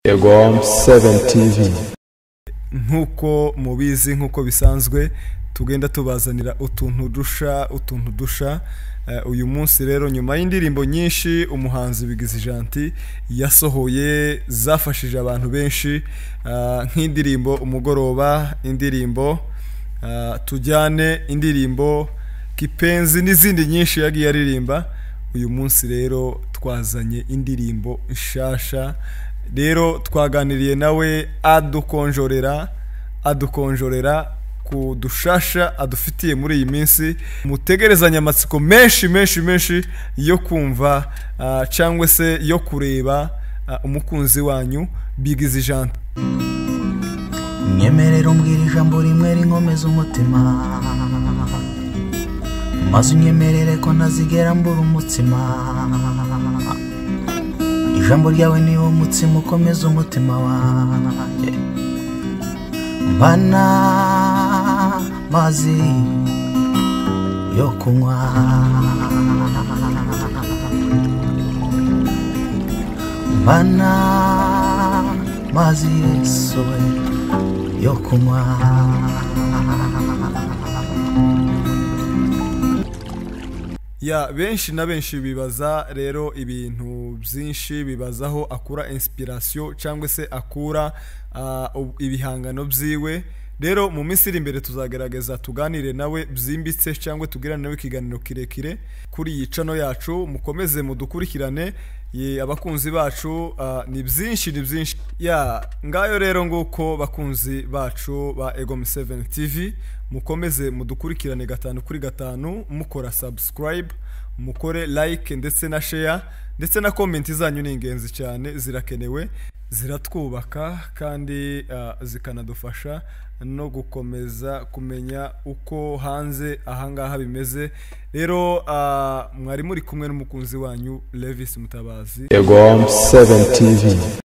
Egom 7 TV. Nkuko mubizi nkuko bisanzwe tugenda tubazanira utuntu dusha uyu munsi rero nyuma y'indirimbo nyinshi umuhanzi Bigizi Gentil yasohoye zafashije abantu benshi nk'indirimbo umugoroba, indirimbo tujyane, indirimbo kipenzi n'izindi nyinshi yagiye aririmba. Uyu munsi rero twazanye indirimbo nshasha, rero twaganiriye nawe adukonjorera ku dushasha adufitiye muri iyi minsi. Mutegerezanya amatsiko menshi yo kumva cyangwa se yo kureba umukunzi wanyu Bigizi Gentil. Nyemerera umbwira ijambo rimwe rinkomeza umutima, maze unyemerere ko ntazigera mbura umutima. Ijambo ryawe ni wo mutsima ukomeza umutima wanjye. Mbana mazi yo kunywa, mbana mazi Yesu yo kunywa. Ya benshi na benshi bibaza rero ibintu byinshi, bibazaho akura inspiration cyangwa se akura ibihangano byiwe. Rero mu minsi iri imbere tuzagerageza tuganire nawe byimbitse cyangwa tugirane nawe ikiganiro kirekire kuri iyi channel yacu. Mukomeze mudukurikirane abakunzi bacu, ni byinshi ya ngayo. Rero nguko bakunzi bacu ba Egom 7 TV, mukomeze mudukurikirane 5/5, mukora subscribe, mukore like ndetse na share ndetse na comment zanyu ni ingenzi cyane, zirakenewe, ziratwubaka kandi zikanadufasha no gukomeza kumenya uko hanze ahangaha bimeze. Rero mwari muri kumwe n'umukunzi wanyu Levis Mutabazi. Egom 7 TV.